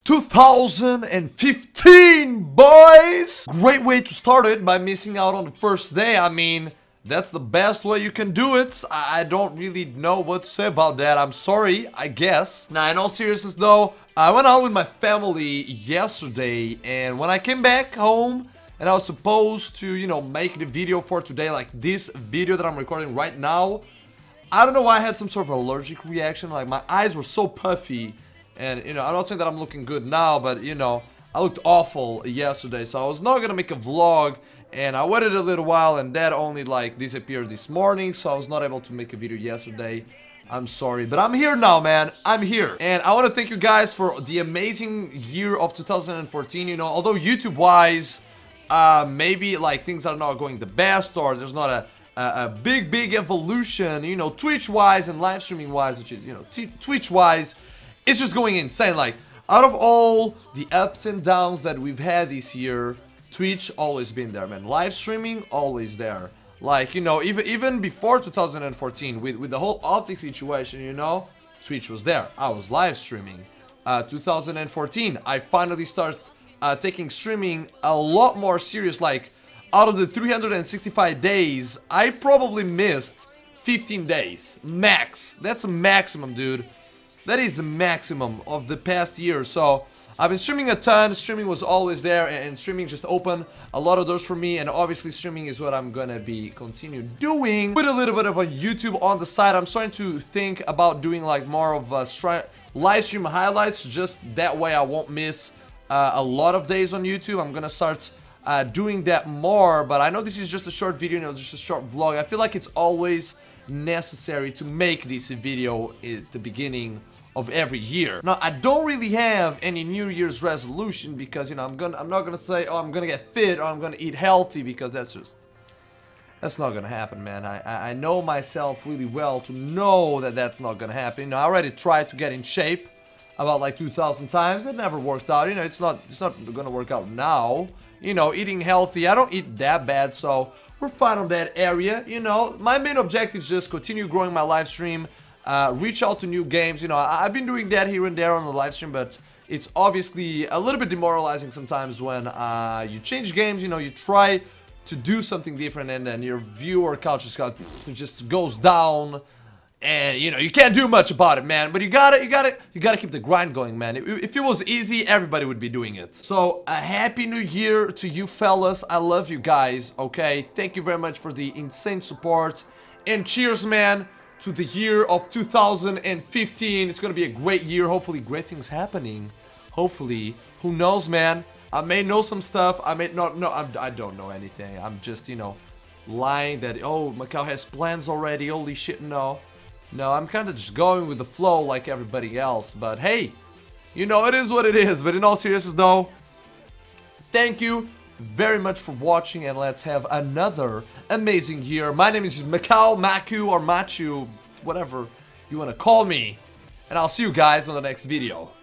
2015, boys! Great way to start it by missing out on the first day. I mean, that's the best way you can do it. I don't really know what to say about that. I'm sorry, I guess. Now, in all seriousness though, I went out with my family yesterday, and when I came back home and I was supposed to, you know, make the video for today, like this video that I'm recording right now, I don't know why I had some sort of allergic reaction. Like, my eyes were so puffy. And, you know, I'm not saying that I'm looking good now, but, you know, I looked awful yesterday. So I was not gonna make a vlog, and I waited a little while, and that only, like, disappeared this morning. So I was not able to make a video yesterday. I'm sorry, but I'm here now, man. I'm here. And I want to thank you guys for the amazing year of 2014. You know, although YouTube-wise, maybe, like, things are not going the best, or there's not a big evolution, you know, Twitch-wise and live streaming-wise, which is, you know, Twitch-wise, it's just going insane. Like, out of all the ups and downs that we've had this year, Twitch always been there, man. Live streaming, always there. Like, you know, even before 2014, with the whole Optic situation, you know, Twitch was there. I was live streaming. 2014, I finally started taking streaming a lot more serious. Like, out of the 365 days, I probably missed 15 days. Max. That's a maximum, dude. That is the maximum of the past year. So I've been streaming a ton. Streaming was always there, and streaming just opened a lot of doors for me. And obviously streaming is what I'm gonna be continue doing with a little bit of a YouTube on the side. I'm starting to think about doing like more of live stream highlights, just that way I won't miss a lot of days on YouTube. I'm gonna start doing that more, but I know this is just a short video, you know, just a short vlog. I feel like it's always necessary to make this video at the beginning of every year. Now, I don't really have any New Year's resolution because, you know, I'm not gonna say, oh, I'm gonna get fit or I'm gonna eat healthy, because that's not gonna happen, man. I know myself really well to know that that's not gonna happen. You know, I already tried to get in shape about like 2,000 times. It never worked out. You know, it's not gonna work out now. You know, eating healthy, I don't eat that bad, so we're fine on that area. You know, my main objective is just continue growing my live stream, reach out to new games. You know, I've been doing that here and there on the live stream, but it's obviously a little bit demoralizing sometimes when you change games. You know, you try to do something different, and then your viewer count just goes down. And, you know, you can't do much about it, man. But you gotta keep the grind going, man. If it was easy, everybody would be doing it. So, a happy new year to you fellas. I love you guys, okay? Thank you very much for the insane support. And cheers, man, to the year of 2015. It's gonna be a great year. Hopefully, great things happening. Hopefully. Who knows, man? I may know some stuff. I may not know. I don't know anything. I'm just, you know, lying that, oh, Macau has plans already. Holy shit, no. No, I'm kind of just going with the flow like everybody else. But hey, you know, it is what it is. But in all seriousness though, thank you very much for watching, and let's have another amazing year. My name is Macau, Maku, or Machu, whatever you want to call me. And I'll see you guys on the next video.